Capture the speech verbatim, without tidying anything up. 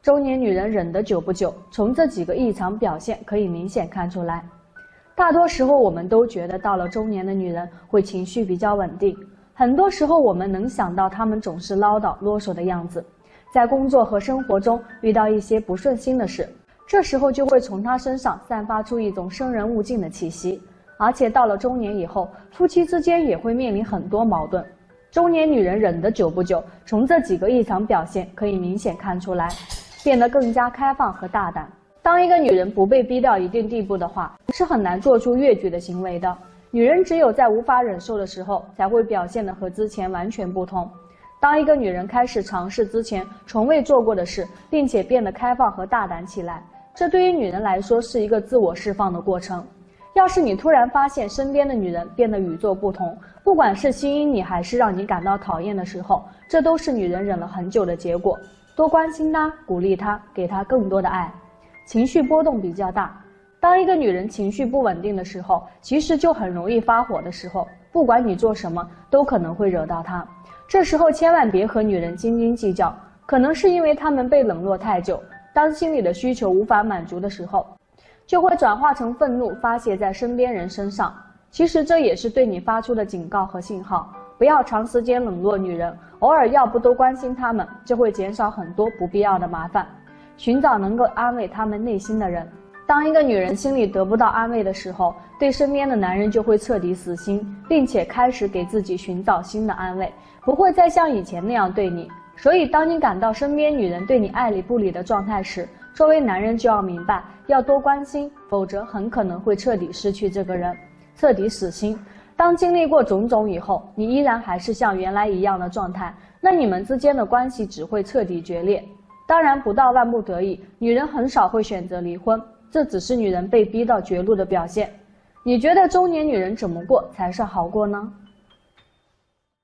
中年女人忍得久不久，从这几个异常表现可以明显看出来。大多时候我们都觉得到了中年的女人会情绪比较稳定，很多时候我们能想到她们总是唠叨啰嗦的样子，在工作和生活中遇到一些不顺心的事，这时候就会从她身上散发出一种生人勿近的气息。而且到了中年以后，夫妻之间也会面临很多矛盾。中年女人忍得久不久，从这几个异常表现可以明显看出来，变得更加开放和大胆。当一个女人不被逼到一定地步的话，是很难做出越矩的行为的。女人只有在无法忍受的时候，才会表现得和之前完全不同。当一个女人开始尝试之前从未做过的事，并且变得开放和大胆起来，这对于女人来说是一个自我释放的过程。要是你突然发现身边的女人变得与众不同，不管是吸引你还是让你感到讨厌的时候，这都是女人忍了很久的结果。多关心她，鼓励她，给她更多的爱。情绪波动比较大，当一个女人情绪不稳定的时候，其实就很容易发火的时候，不管你做什么都可能会惹到她。这时候千万别和女人斤斤计较，可能是因为她们被冷落太久，当心里的需求无法满足的时候，就会转化成愤怒发泄在身边人身上。其实这也是对你发出的警告和信号，不要长时间冷落女人，偶尔要不多关心她们，就会减少很多不必要的麻烦，寻找能够安慰她们内心的人。当一个女人心里得不到安慰的时候，对身边的男人就会彻底死心，并且开始给自己寻找新的安慰，不会再像以前那样对你。所以当你感到身边女人对你爱理不理的状态时，作为男人就要明白，要多关心，否则很可能会彻底失去这个人，彻底死心。当经历过种种以后，你依然还是像原来一样的状态，那你们之间的关系只会彻底决裂。当然不到万不得已，女人很少会选择离婚，这只是女人被逼到绝路的表现。你觉得中年女人怎么过才是好过呢？